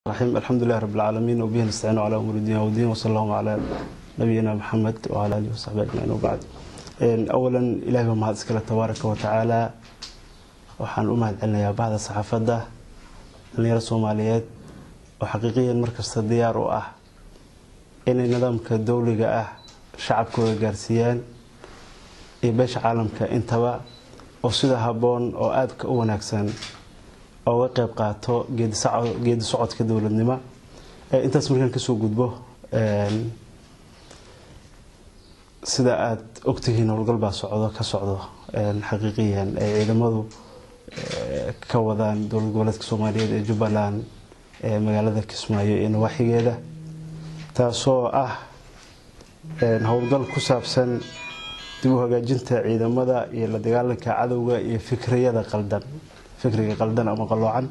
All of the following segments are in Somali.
الرحيم الحمد لله رب العالمين وبه نستعين على امور الدين والدين وصلى الله على نبينا محمد وعلى اله وصحبه اجمعين وبعد. اولا الهي ما اسكله تبارك وتعالى waxaan u mahadcelinayaa bahda saxaafada dhalinyarada Soomaaliyeed oo xaqiiqiyan markasta diyaar u ah inay nidaamka dawliga ah shacabkooda gaarsiiyaan ee beesha caalamka intaba oo sida haboon oo aad ka wanaagsan oo qayb qaato geedi socodka dawladnimo intaas markaan ka soo gudbo sida aad ogtihiin howlgal baa ka socdo xaqiiqiyan ay ciidamadu ka wadaan dowlad goboleedka Soomaaliyeed ee Jubbaland magaalada Kismaayo ee waxigeeda taasoo ah howlgal ku saabsan dib u hagaajinta ciidamada iyo la dagaalanka cadawga iyo fikriyada qaldan ama qaloocan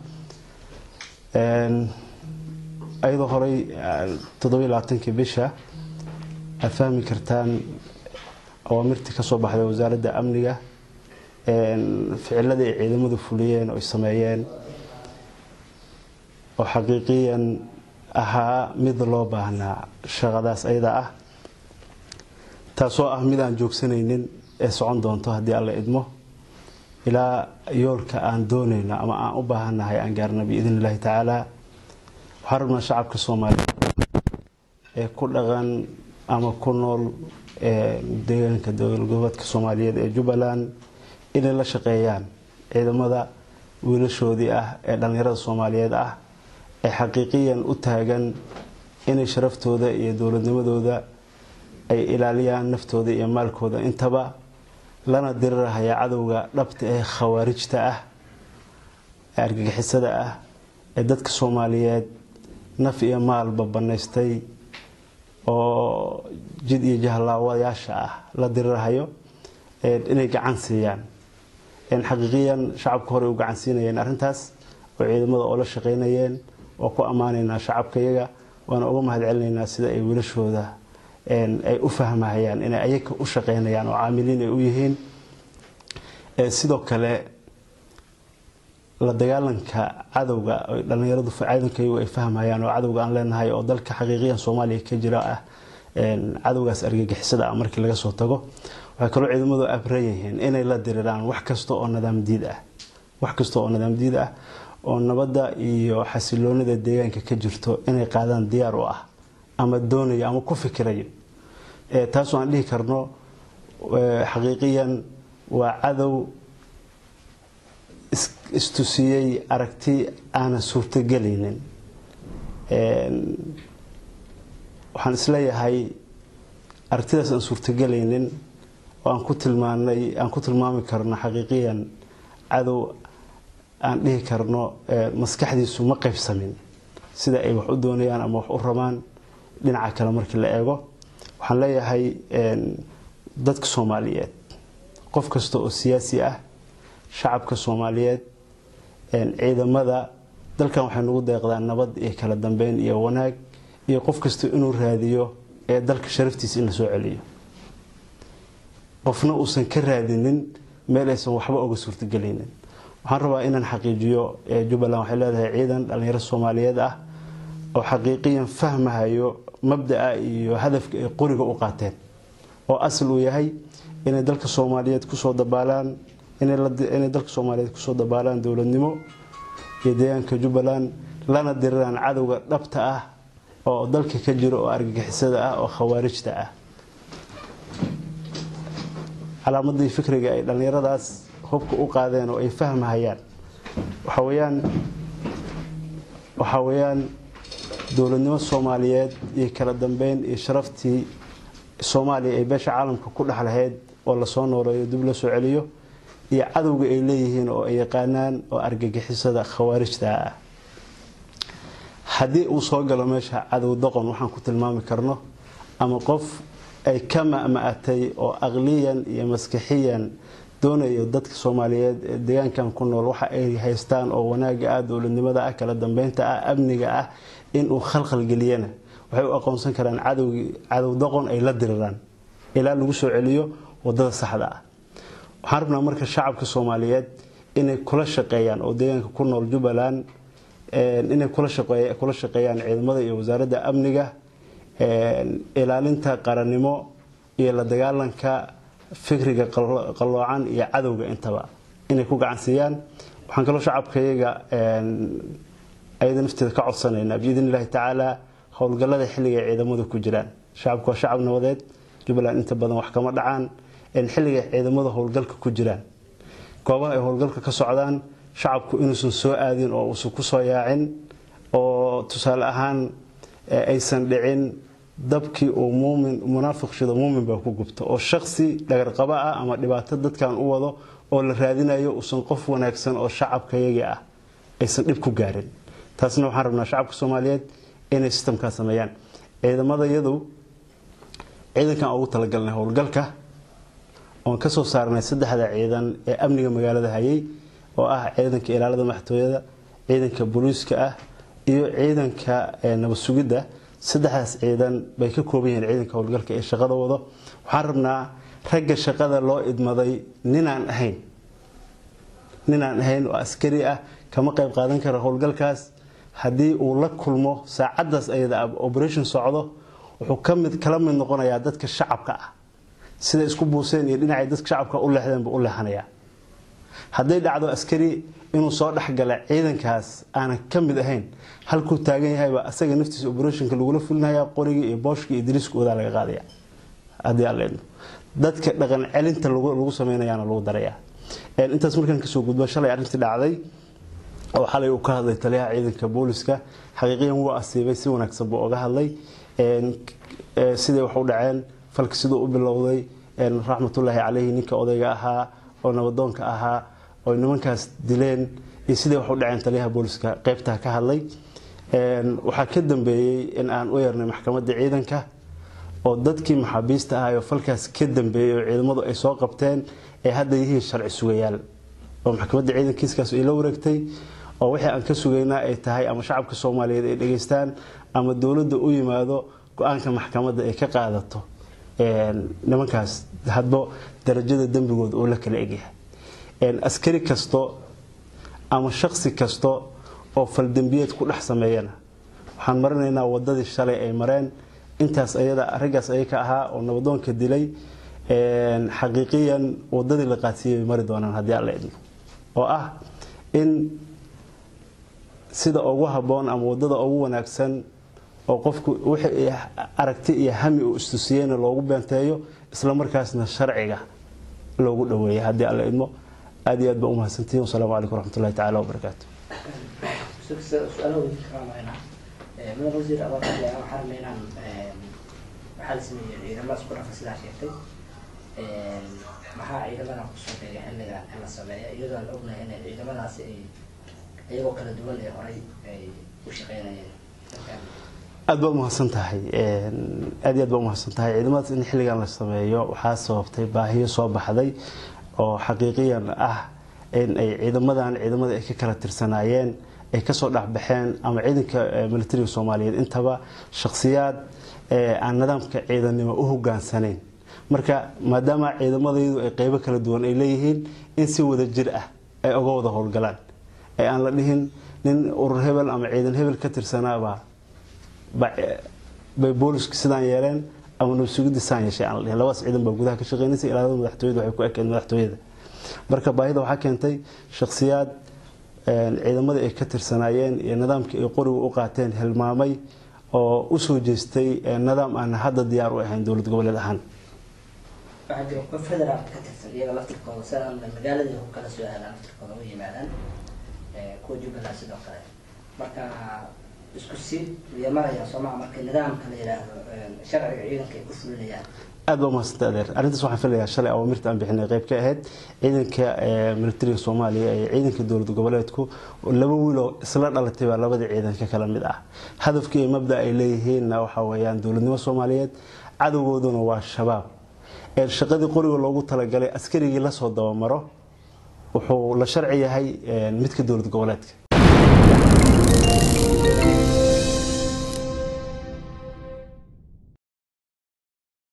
ayadoo horay 27 bisha afahmi kartaan awaamirtii ka soo baxday wasaaradda amniga ficilada ay ciidamadu fuliyeen oo sameeyeen oo xaqiiqiyan ahaa mid loo baahnaa shaqadaas ayada ah taasoo ah mid aan joogsanaynin ee socon doonto haddii alla idmo ilaa yoolka aan doonayna ama aan u baahanahay aan gaarno biidhnillaahi tacaala waxaan rabnaa shacabka Soomaaliyeed ee ku dhaqan ama ku nool deegaanka dowlad goboleedka Soomaaliyeed ee Jubbaland inay la shaqeeyaan ciidamada wiilashoodii ah ee dhalinyarada Soomaaliyeed ah ee xaqiiqiyan u taagan inay sharaftooda iyo dawladnimadooda ay ilaaliyaan naftooda iyo maalkooda intaba lana dirirahay cadawga dhabta ee khawaarijta ah ee argagixisada ah ee dadka Soomaaliyeed naf iyo maalba banaystay oo jid iyo jahlaawayaasha ah la dirirahayo inay gacan siiyaan in xaqiiqiyan shacabka hore u gacan siinayeen arintaas oo ciidamada oo la shaqeynayeen oo ku amaanayna shacabkayaga waana uga mahadcelinaynaa sida ay wiilashooda ay u fahmayaan in ay ayaga u shaqeynayaan oo caamiliin ay u yihiin sidoo kale la dagaalanka cadawga oo dhalinyaradu ciidankayu ay fahmayaan oo cadawga aan leenahay oo dalka xaqiiqiyan Soomaaliya ka jira ah cadawgaas argagixisada ah markii laga soo tago waxa kale ciidamadu abrayeen inay la diriraan wax kasta oo nidaam diid ah oo nabadda iyo xasiloonida deegaanka ka jirto inay qaadaan diyaar u ah ama doonaya ama ku fikirayo taas aan dhihi karno xaqiiqiyan waa cadow istusiyay aragti aan suurtagelinin waxaan isleeyahay aragtidaas aan suurtagelinin oo aan ku tilmaami karno xaqiiqiyan cadow aan dhihi karno maskaxdiisu ma qaybsamin sida ay wax u doonayaan ama wax u rabaan dhinaca kale markii la eego waxaan leeyahay dadka Soomaaliyeed qof kasta oo siyaasi ah shacabka Soomaaliyeed ciidamada dalkan waxay nagu deeqdaan nabad iyo kala dambeyn iyo wanaag iyo qof kasta inuu raadiyo ee dalka sharaftiisa in la soo celiyo qofna uusan ka raadinin meel aysan waxba uga suurtagelinin waxaan rabaa inaan xaqiijiyo Jubbaland waxay leedahay ciidan dhalinyaro Soomaaliyeed ah oo xaqiiqiyan fahmahayo mabda'a iyo hadafka ay qoriga u qaateen oo asal uu yahay inay dalka Soomaaliyeed ku soo dabaalaan inay dalka Soomaaliyeed ku soo dabaalaan dawladnimo iyo deegaanka Jubbaland lana diriraan cadawga dhabta ah oo dalka ka jiro oo argagixisada ah oo khawaarijta ah calaamadii fikriga ay dhalinyaradaas hubka u qaadeen oo ay fahmayaan waxa weeyaan dawladnimo Soomaaliyeed iyo kala dambeyn iyo sharaftii Soomaaliya ay beesha caalamka ku dhaxlahayd oo la soo nooleeyo dib loo soo celiyo iyo cadawga ay leeyihiin oo ay yaqaanaan oo argagixisada khawaarijta ah hadii uu soo galo meesha cadow doqon waxaan ku tilmaami karno ama qof ay kama maatay oo aqliyan iyo maskaxiyan doonayo dadka Soomaaliyeed ee deegaankan ku nool waxa ay haystaan oo wanaaga ah dawladnimada ah kala dambeynta ah amniga ah in uu khalkhal galiyana waxay u aqoonsan karaan cadow doqon ay la diriraan ilaa lagu soo celiyo wadada saxda ah waxaan rabnaa marka shacabka Soomaaliyeed inay kula shaqeeyaan oo deegaanka ku nool Jubbaland inay kula shaqeeyaan ciidamada iyo wasaaradda amniga ilaalinta qarannimo iyo la dagaalanka fikriga qaloocan iyo cadowga intaba inay ku gacan siiyaan waxaan kaloo shacabkayaga ayada nafteeda ka codsanaynaa biidnillahi tacaala howlgallada xilliga ciidamadu ku jiraan shacabku waa shacab nabadeed Jubbaland inta badan wax kama dhacaan xilliga ciidamada howlgalka ku jiraan goobaha ay howlgalka ka socdaan shacabku inuusan soo aadin oo uusan ku soo yaacin oo tusaale ahaan aysan dhicin dabkii oo munaafiq shida muumin baa ku gubta oo shakhsi dhagar qaba ah ama dhibaato dadkan u wado oo la raadinayo uusan qof wanaagsan oo shacabkayaga ah aysan dhib ku gaarin taasna waxaan rabnaa shacabka Soomaaliyeed inay systemka sameeyaan ciidamadayadu ciidankan ugu talagalnay howlgalka oo ka soo saarnay saddexda ciidan ee amniga magaalada hayay oo ah ciidanka ilaalada madaxtooyada ciidanka booliiska ah iyo ciidanka nabad sugidda saddexdaas ciidan bay ka kooban yihiin ciidanka howlgalka ee shaqada wado waxaan rabnaa ragga shaqada loo idmaday ninaan ahayn oo askari ah kama qayb qaadan karo howlgalkaas haddii uu la kulmo saacadaas ayada operation socdo wuxuu kala mid noqonayaa dadka shacabka ah sida isku buuseen iyo dhinacay dadka shacabka u leexdeen buu u leexanayaa hadday dhacdo askari inuu soo dhaxgala ciidankaas aan ka mid ahayn halkuu taagan yahay ba asaga naftiisa operationka lagu la fulinayaa qoriga iyo booshka iyo diriskooda laga qaadaya hadii aan leeyahay dadka dhaqan celinta lagu sameeyayna lagu darayaa intaas markaan ka soo gudbo shalay arrintii dhacday oo xalay uu ka hadlay taliyaha ciidanka booliska xaqiiqiyan wuu asiibay si wanaagsan buu uga hadlay sidii wax u dhaceen falka sidoo u bilowday raxmatullaahi calayhi ninka odayga ahaa oo nabadoonka ahaa oo nimankaas dileen iyo sidii wax u dhaceen taliyaha booliska qaybta ka hadlay waxa ka dambeeyay in aan u yeernay maxkamadda ciidanka oo dadkii maxaabiista ahaa oo falkaas ka dambeeyay oo ciidamadu ay soo qabteen ee hadda yihiin sharci sugayaal oo maxkamadda ciidankiiskaas ay la wareegtay oo wixii aan ka sugaynaa ay tahay ama shacabka Soomaaliyeed ay dhageystaan ama dawladda u yimaado go'aanka maxkamadda ay ka qaadato nimankaas hadba darajada dambigooda oo la kala egyahay askari kasto ama shakhsi kasto oo fal dambiyeed ku dhex sameeyana waxaan marinaynaa wadadii shalay ay mareen intaas ayada arigaas ay ka ahaa oo nabadoonka dilay xaqiiqiyan wadadii la qaatiyay mari doonaan hadii alla idmo oo ah in sida ugu haboon ama wadada ugu wanaagsan oo qofku wixii aragti iyo hami uu istusiyeen loogu beenteeyo isla markaasna sharciga loogu dhaweeyo hadii alla idmo aad iyo aad baa u mahadsantiin wassalaamu calaykum waraxmatullaahi tacaala wabarakaatuh من وزير أبغى أقول حرمينا محل سمي إذا ما سكون في سلاح شيء محا إذا ما نقص في حل السماء إذا الأغنى هنا إذا ما ناس أي وقت الدول هراي وشقينا aad baa mahadsantahay aad baa mahadsantahay ciidamada in xilligan la sameeyo waxa sababtay baahiyo soo baxday oo xaqiiqiyan ah in ay ciidamada ay ka kala tirsanaayeen ay ka soo dhaxbaxeen ama ciidanka militariga Soomaaliyeed intaba shakhsiyaad aan nidaamka ciidanimo u hoggaansaneen marka maadaama ciidamadaydu ay qaybo kala duwan ay leeyihiin in si wada jir ah ay uga wada howlgalaan ay aan la dhihin nin urur hebel ama ciidan hebel ka tirsanaaba bay booliska sidaan yeeleen ama nabadgelyada saan yeeshay aan la dhihin labaas ciidan baa gudaha ka shaqeynayay ilaalada madaxtooyada waxay ku ekeen madaxtooyada marka baahida waxa keentay shakhsiyaad ciidamada ay ka tirsanaayeen iyo nidaamka ay qoriga u qaateen hilmaamay oo u soo jeestay nidaam aan hadda diyaar u ahayn dawlad goboleed ahaan waxa jiro qof federaal ka tirsan iyaga laftirkooda sanad magaalada uu kala soo aadan laftirkooda u yimaadaan ku Jubbaland sidoo kale marka isku si yamaraya Soomaaliya marka nidaamka la yiraahdo sharciga ciidanka ay ku fulinayaan aad baa mahadsantahay arintaas waxaan filayaa shalay awaamirta aan bixinay qayb ka ahayd ciidanka militariga Soomaaliya ee ciidanka dawladda goboleedku laba wiil oo isla dhalatay baa labada ciidanka kala mid ah hadafkii mabda ay leeyihiin waxa weeyaan dawladnimo Soomaaliyeed cadawgooduna waa shabaab ee shaqadii qoriga loogu talagalay askarigii la soo dabamaro wuxuu la sharci yahay midka dawladda goboleedka